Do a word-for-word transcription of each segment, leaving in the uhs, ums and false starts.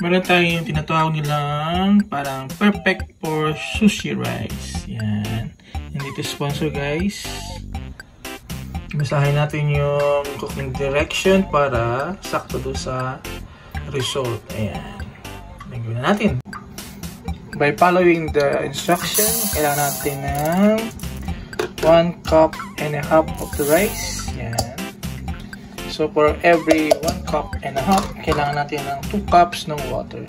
Meron tayong tinatawag nilang parang perfect for sushi rice. Yan. Hindi ito sponsor, guys. Basahin natin yung cooking direction para sakto doon sa result. Ayan. Gawin na natin. By following the instruction, kailangan natin ng one cup and a half of the rice. Yan. So for every one cup and a half, kailangan natin ng two cups ng water.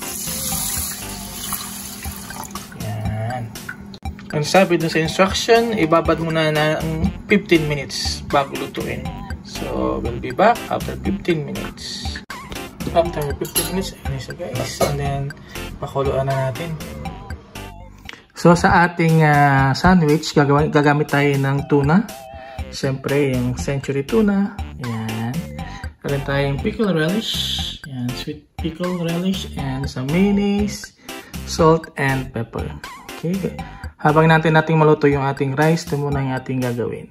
Yan. Ang sabi dun sa instruction, ibabad muna ng fifteen minutes bago lutuin. So we'll be back after fifteen minutes. After fifteen minutes, ayun siya guys. And then, pakuluan na natin. So sa ating uh, sandwich, gagawin, gagamit tayo ng tuna. Siyempre, yung century tuna. Ayan. Meron tayong pickle relish. Ayan, sweet pickle relish. And some mayonnaise, salt, and pepper. Okay. Habang natin nating maluto yung ating rice, ito muna yung ating gagawin.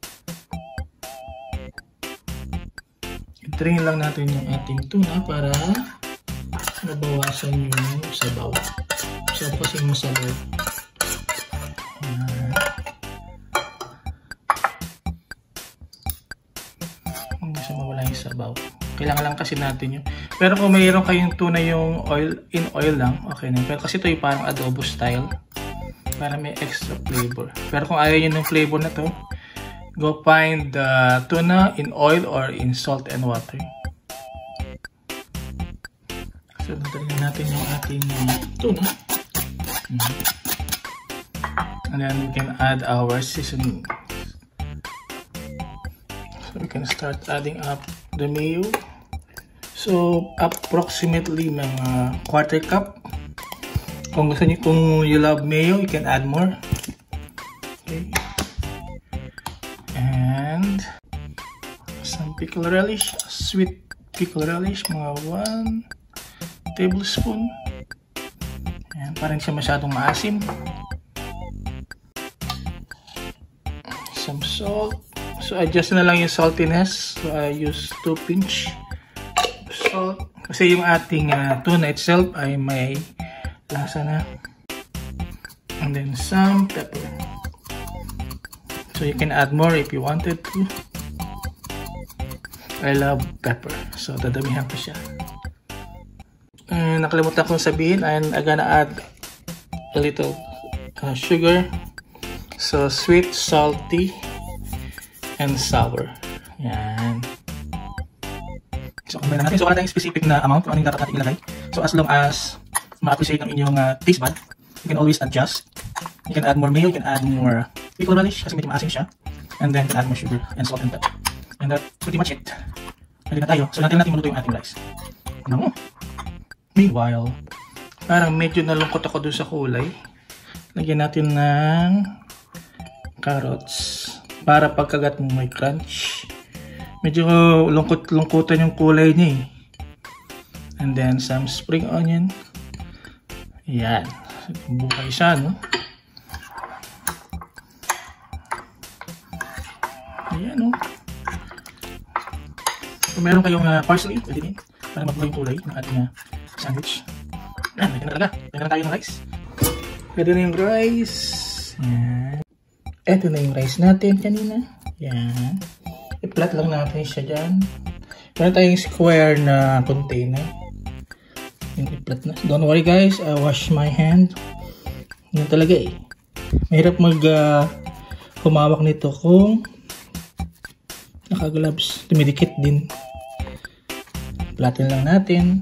I-drain lang natin yung ating tuna para mabawasan yung sabaw. Sabaw kasi yung masabaw. Ayan. Hindi siya mawala yung sabaw. Kailangan lang kasi natin yun. Pero kung mayroon kayong tuna yung oil, in oil lang, okay na. Pero kasi ito yung parang adobo style. Para may extra flavor. Pero kung ayaw nyo ng flavor na to, go find the tuna in oil or in salt and water. So, nagdarin natin yung ating tuna. Mm-hmm. And then we can add our seasoning. So, we can start adding up the mayo. So, approximately mga quarter cup. Kung gusto niyo, kung you love mayo, you can add more. Okay. And some pickle relish, sweet pickle relish, mga one tablespoon. Ayan, parang siya masyadong maasim. Some salt. So adjust na lang yung saltiness. So I use two pinch salt. Kasi yung ating uh, tuna itself ay may lasa na. And then some pepper. So you can add more if you wanted to. I love pepper. So dadamihan ko siya. And nakalimutan kong sabihin, and I'm gonna add a little uh, sugar. So sweet, salty, and sour. Yan. So kumain na natin. So wala tayong specific na amount kung anong dapat natin ilagay. So as long as ma-appreciate ng inyong uh, taste bud, you can always adjust. You can add more mayo, you can add more pickle relish kasi medyo maasim siya. And then you can add more sugar and salt and pepper. And that's pretty much it. Pwede na tayo. So natin natin maluto yung ating rice. Ano mo? Meanwhile, parang medyo nalungkot ako dun sa kulay. Lagyan natin ng carrots para pagkagat mo may crunch. Medyo lungkot-lungkutan yung kulay niya eh. And then some spring onion. Yan. Bukay siya, no? Ayan, no? Kung meron kayong uh, parsley, pwede din. Para magbuhay yung kulay ng ating uh, sandwich. Yan, pwede na talaga. Pwede na tayo ng rice. Pwede na yung rice. Yan. Ito na yung rice natin kanina. Yan. I-flat lang natin siya dyan. Meron tayong square na container. I-flat na. Don't worry guys, I wash my hand. Yan talaga eh. Mahirap mag uh, humawak nito kung naka-gloves. Tumidikit din. Flatten lang natin.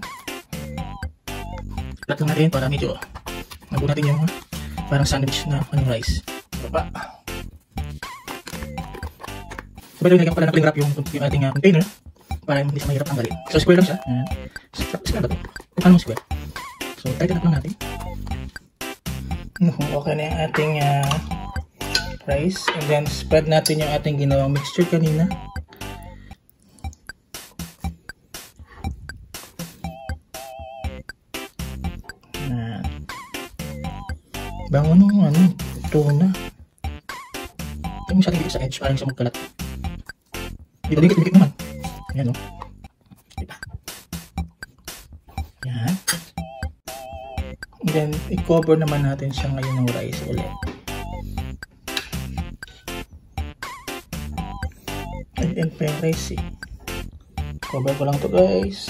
Flat lang natin para medyo nabuo natin yung parang sandwich na ano, rice. Baba. So, pwede nilagyan ko pala na cling wrap yung, yung ating uh, container para hindi siya mahirap tanggalin. So, square lang siya. Ayan. Square ba ito? Kung paano square? So, tighten up lang natin. Okay na yung ating uh, rice. And then, spread natin yung ating ginawang mixture kanina. Ayan. Bango nung ano, tuna. Ito yung masyadong dito sa edge para hindi siya magkalat. Dito, dikit-dikit naman. Ayan o. Diba? Yan. And then, i-cover naman natin siya ngayon ng rice ulit. And then, pa yung rice eh. Cover ko lang to guys.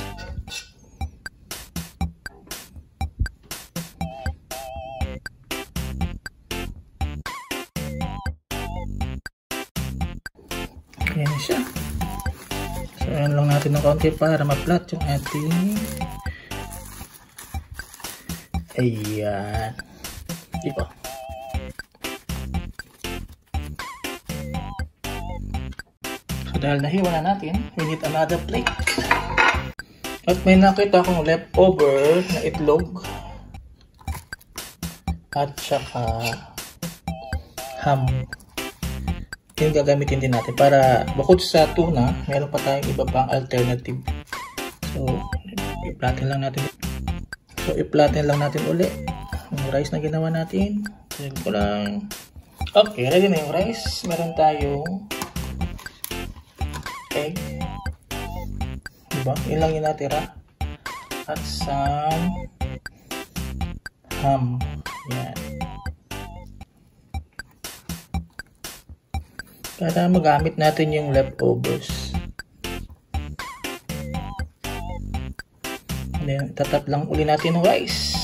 Ayan siya. So, ayan lang natin ng konti para ma-flat yung ating ayan. Diba? So, dahil nahiwa na natin, we need another plate. At may nakita akong leftover na itlog at saka ham. Yung gagamitin din natin para bukod sa tuna, meron pa tayong iba pang alternative. So, i-flatten lang natin. So, i-flatten lang natin uli yung rice na ginawa natin. Tignan ko lang. Okay, ready na yung rice. Meron tayong egg. Diba? Yun lang yung natira. At some ham. Yan. Para magamit natin yung leftovers. And then, tatap lang uli natin yung rice.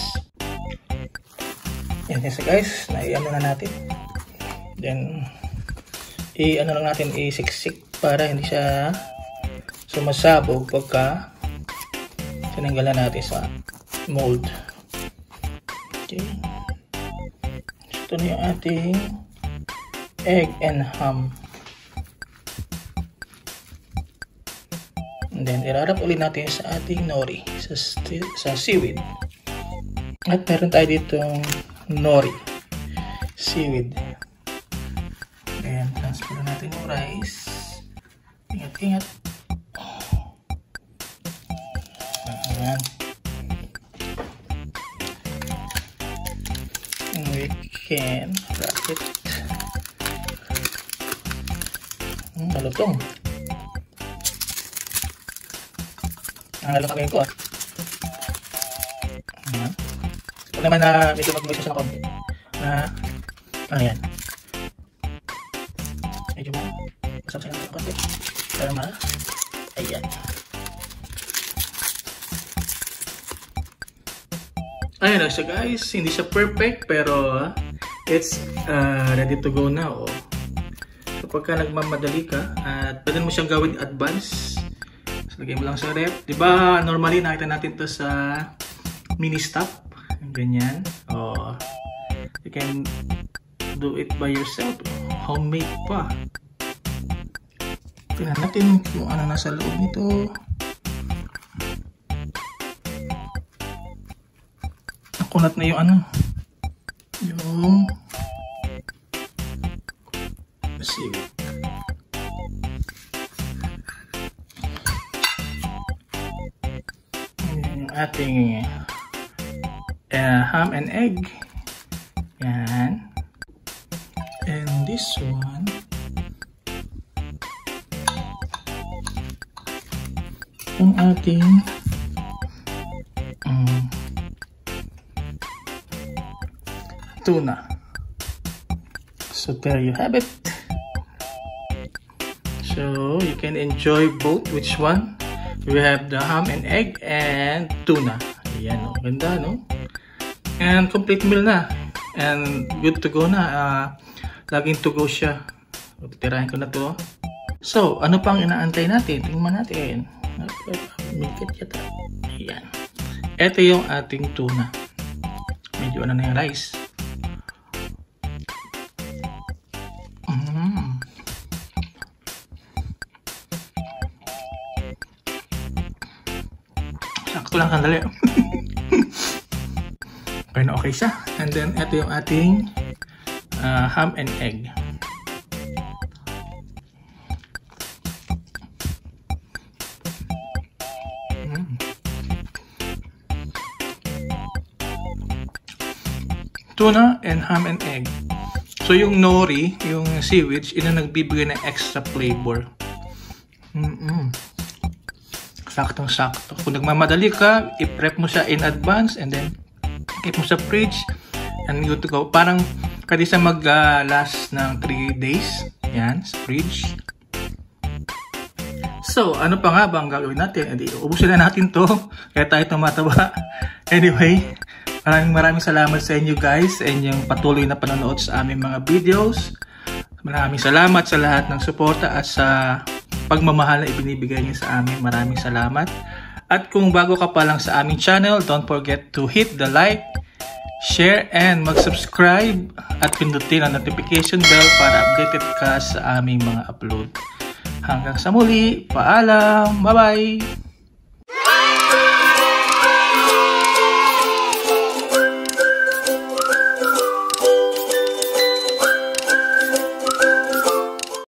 Yan kasi guys, nai-ano na natin. Then, i-ano lang natin, i-siksik para hindi siya sumasabog pagka tinanggalan natin sa mold. Okay. Ito na yung ating egg and ham. And then, irarap ulit natin sa ating nori, sa, sa seaweed. At meron tayo ditong nori, seaweed. Ayan, transfer natin yung rice. Ingat-ingat. Ayan. And we can wrap it. Hmm, malutong. Ang halong kami ko ah. Ayan. Huwag naman na medyo mag-mix siya ng konti. Na, ano yan. Medyo mo. Masap siya ng konti. Para ma. Ayan. Ayan na siya guys. Hindi siya perfect pero it's uh, ready to go now. Oh. So pagka nagmamadali ka at pwede mo siyang gawin advance. So, lagay mo lang sa rep. Diba, normally nakita natin to sa mini stop. Ganyan. Oh, you can do it by yourself. Homemade pa. Tingnan natin kung ano nasa loob nito. Nakunat na yung ano. Yung seaweed. Ating uh, ham and egg. Yan. And this one yung ating um, tuna. So there you have it. So you can enjoy both. Which one? We have the ham and egg and tuna. Ayan, oh, ganda, no? And complete meal na. And good to go na. Uh, laging to go siya. Titirahin ko na to. So, ano pang inaantay natin? Tingnan natin. Milkit yata. Ayan. Ito yung ating tuna. Medyo ano na yung rice. Mm. Sakto lang kandali. Okay na okay siya. And then, ito yung ating uh, ham and egg. Mm. Tuna and ham and egg. So, yung nori, yung seaweed, yun ang nagbibigay ng extra flavor. Mm-mm. Saktong-sakto. Kung nagmamadali ka, i-prep mo siya in advance and then keep mo sa fridge and good to go. Parang pwede siya mag-last uh, ng three days. Yan, sa fridge. So, ano pa nga ba ang gagawin natin? Edi, ubusin na natin to. Kaya tayo tumataba. Anyway, maraming maraming salamat sa inyo guys sa inyong patuloy na panonood sa aming mga videos. Maraming salamat sa lahat ng suporta at sa pagmamahal na ibinibigay niyo sa amin. Maraming salamat. At kung bago ka pa lang sa aming channel, don't forget to hit the like, share, and mag-subscribe at pindutin ang notification bell para updated ka sa aming mga upload. Hanggang sa muli, paalam, bye-bye!